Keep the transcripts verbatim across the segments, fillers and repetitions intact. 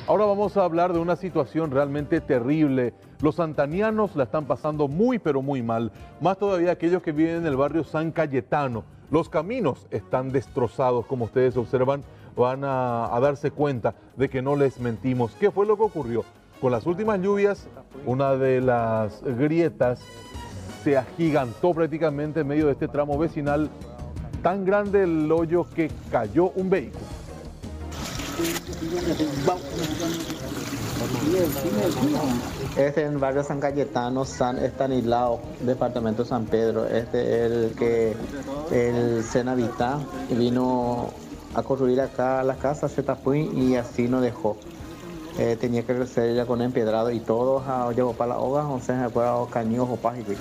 Ahora vamos a hablar de una situación realmente terrible. Los santanianos la están pasando muy pero muy mal. Más todavía aquellos que viven en el barrio San Cayetano. Los caminos están destrozados, como ustedes observan. Van a, a darse cuenta de que no les mentimos. ¿Qué fue lo que ocurrió? Con las últimas lluvias, una de las grietas se agigantó prácticamente en medio de este tramo vecinal. Tan grande el hoyo que cayó un vehículo. Este es en el barrio San Cayetano, San Estanislao, departamento de San Pedro. Este es el que el Senavita vino a construir acá la casa, se tapó y así nos dejó. Eh, tenía que crecer ya con empedrado y todo, llevó para la hoga, o sea, fue a caños o páginas.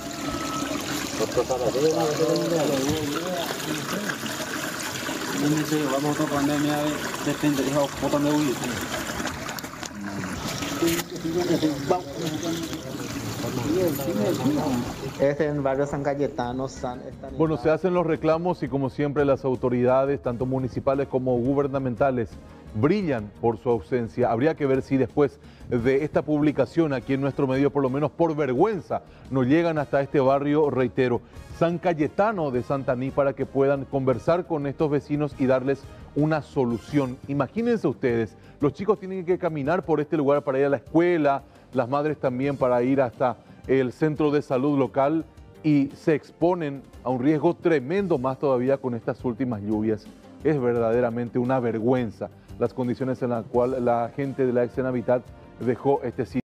Vamos a otra pandemia de pendejo, botón de huir. Este en el barrio San Cayetano, San Estanislao. Bueno, se hacen los reclamos y como siempre las autoridades, tanto municipales como gubernamentales, brillan por su ausencia. Habría que ver si después de esta publicación aquí en nuestro medio, por lo menos por vergüenza, nos llegan hasta este barrio, reitero, San Cayetano de Santaní, para que puedan conversar con estos vecinos y darles una solución. Imagínense ustedes, los chicos tienen que caminar por este lugar para ir a la escuela, las madres también para ir hasta el centro de salud local y se exponen a un riesgo tremendo más todavía con estas últimas lluvias. Es verdaderamente una vergüenza las condiciones en las cuales la gente de la Exenhabitat dejó este sitio.